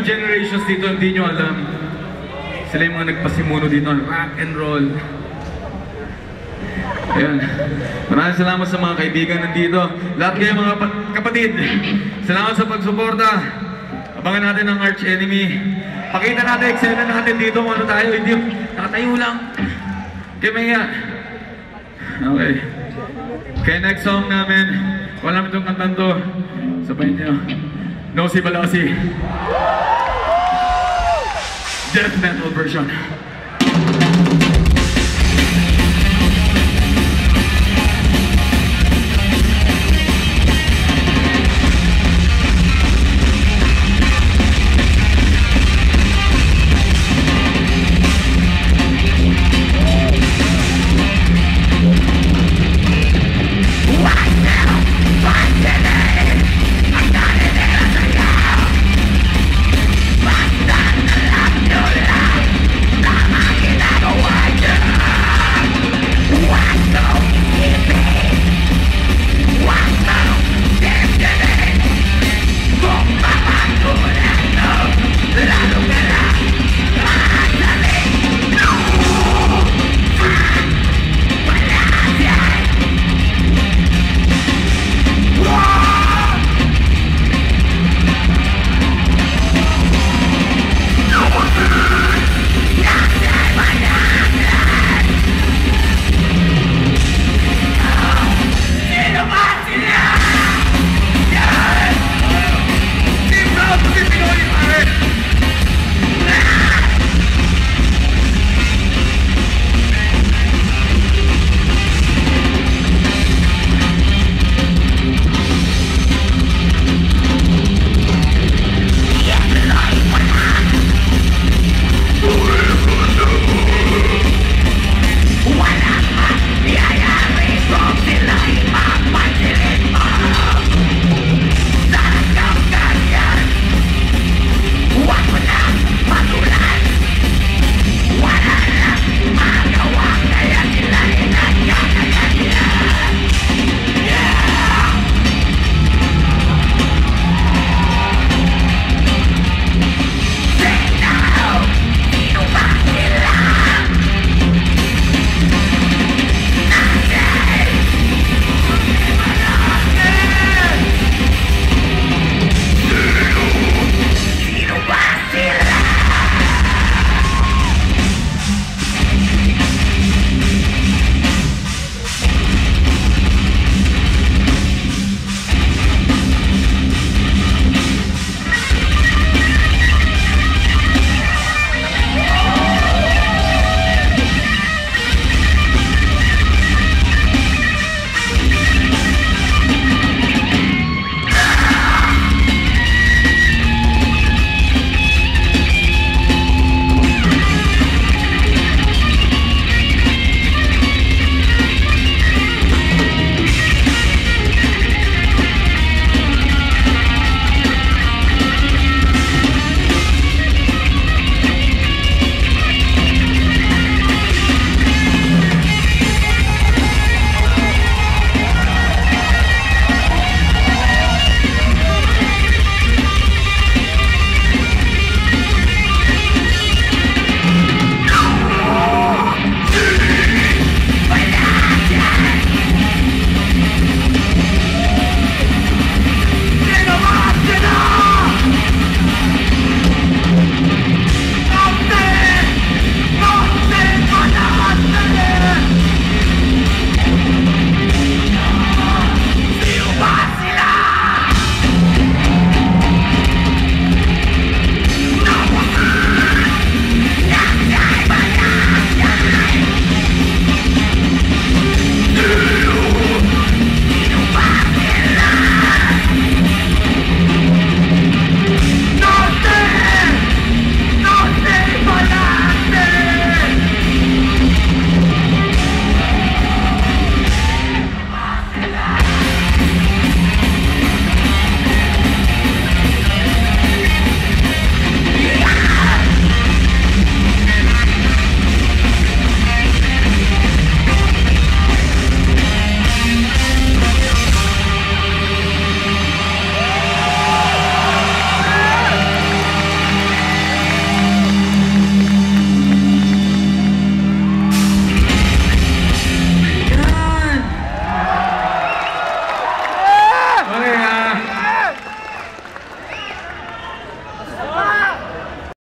yung generations dito, hindi nyo alam. Sila yung mga nagpasimuno dito, rock and roll. Ayan. Maraming salamat sa mga kaibigan nandito. Lahat kayo mga kapatid, salamat sa pagsuporta. Abangan natin ang Archenemy. Pakita natin, eksena natin dito kung ano tayo. Hindi, nakatayo lang. Kaya maya. Okay. Kaya next song namin, wala namin itong kantan to. Sabayin nyo. Nosi, Balasi. Death metal version.